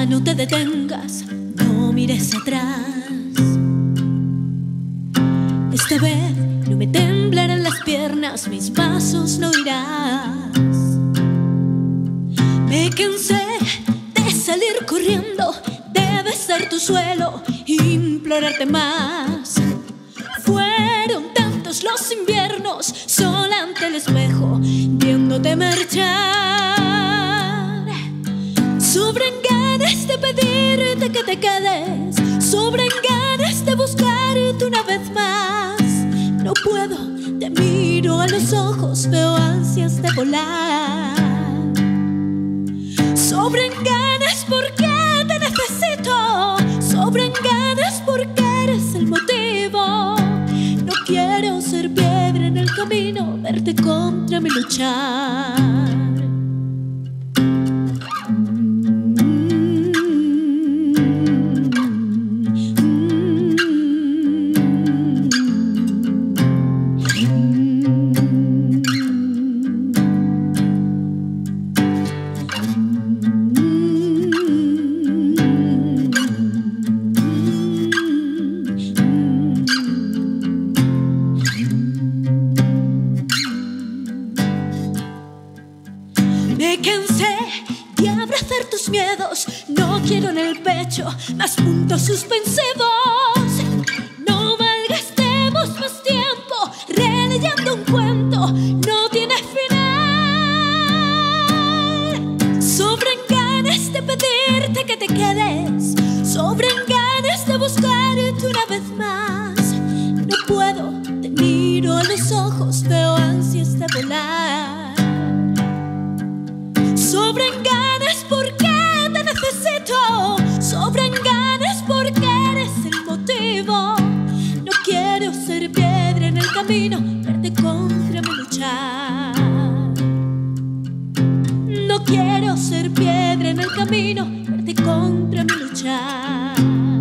no te detengas, no mires atrás. Esta vez no me temblarán las piernas, mis pasos no irás. Me cansé de salir corriendo, de besar tu suelo, implorarte más. Fueron tantos los inviernos, sola ante el espejo, viéndote marchar. Sobran ganas de pedirte que te quedes, sobran ganas de buscarte una vez más. No puedo, te miro a los ojos, veo ansias de volar. Sobran ganas porque te necesito, sobran ganas porque eres el motivo. No quiero ser piedra en el camino, verte contra mi luchar. Me cansé de abrazar tus miedos, no quiero en el pecho más puntos suspensivos. No malgastemos más tiempo releyendo un cuento, no tiene final. Sobran ganas de pedirte que te quedes, sobran ganas de buscarte una vez más. No puedo, te miro a los ojos, veo ansias de volar. Sobran ganas porque te necesito, sobran ganas porque eres el motivo. No quiero ser piedra en el camino, verte contra mi luchar. No quiero ser piedra en el camino, verte contra mi luchar.